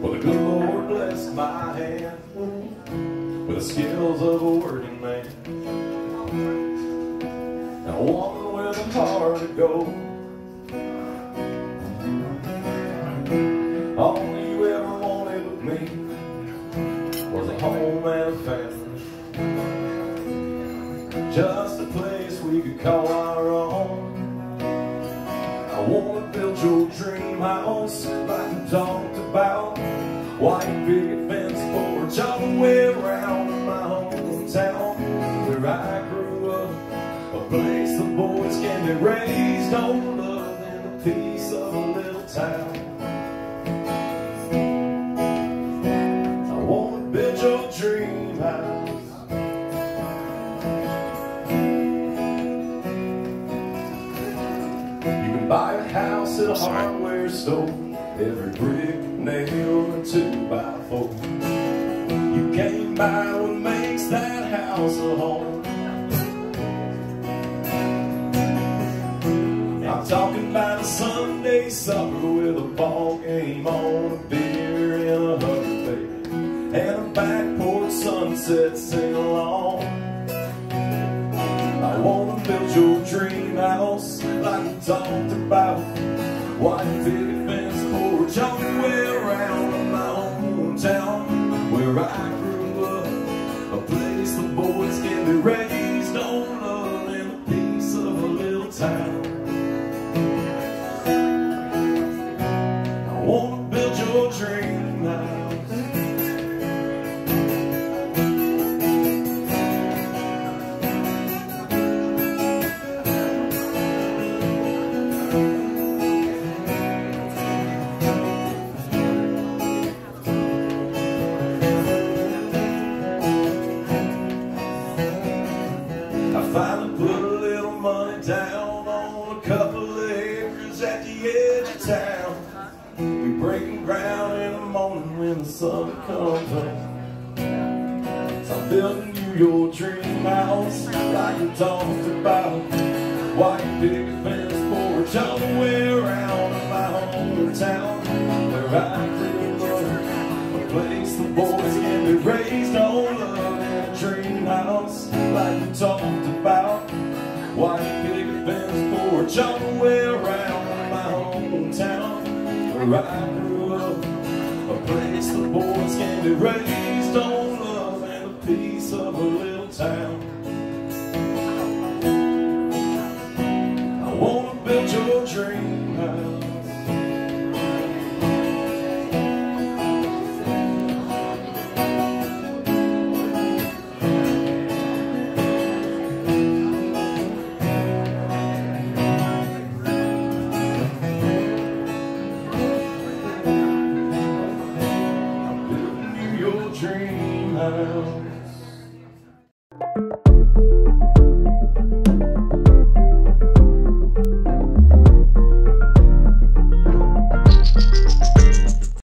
Well, the good Lord blessed my hand with the skills of a working man, and a woman with a heart of gold. All you ever wanted with me was a home and a family, just a place we could call our own. I wanna build your dream house like we talked about, white picket fence porch all the way around in my hometown where I grew up, a place the boys can be raised on love and the peace of a little town. I wanna build your dream house. Buy a house at a hardware store, every brick, nail, and 2x4. You can't buy what makes that house a home. I'm talking about a Sunday supper with a ball game on, a beer in a Hubbard, baby, and a back porch sunset sing along. I wanna build your dream house like we talked about, white picket fence porch all the way around in my hometown where I grew up, a place the boys can be raised on love and the peace of a little town. I wanna build your dream house. Finally put a little money down on a couple of acres at the edge of town. We breaking ground in the morning when the sun comes up. So I'm building you your dream house like we talked about, white picket fence porch all the way around in my hometown where I grew up, a place the boys can be raised on love and a dream house like we talked about, white picket fence porch all the way around in my hometown where I grew up, a place the boys can be raised on love and the peace of a little town. I wanna build your dream house. Dream house.